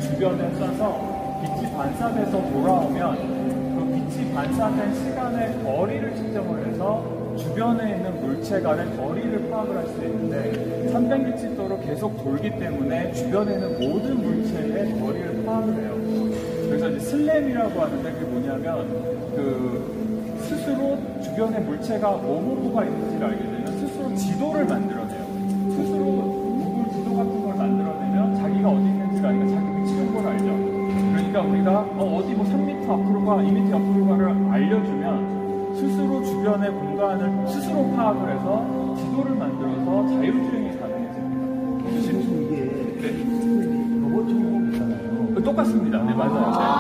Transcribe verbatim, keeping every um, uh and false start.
주변에 쏴서 빛이 반사돼서 돌아오면 그 빛이 반사된 시간의 거리를 측정을 해서 주변에 있는 물체 간의 거리를 파악을 할 수 있는데 삼백미터로 계속 돌기 때문에 주변에 있는 모든 물체의 거리를 파악을 해요. 그래서 이제 슬램이라고 하는데 그게 뭐냐면 그 스스로 주변에 물체가 뭐뭐가 있는지를 알게 되면 스스로 지도를 만들어내요. 스스로 구글 지도 같은 걸 만들어내면 자기가 어디 있는지를 아니까 자기 위치인 걸 알죠. 그러니까 우리가 어, 어디 뭐 삼 미터 앞으로 가, 이 미터 앞으로 가를 알려주면 스스로 주변의 공간을 스스로 파악을 해서 지도를 만들어서 자율주행이 가능해집니다. 사실 이게 네. 로봇 천공 있잖아요. 똑같습니다. 네, 맞아요.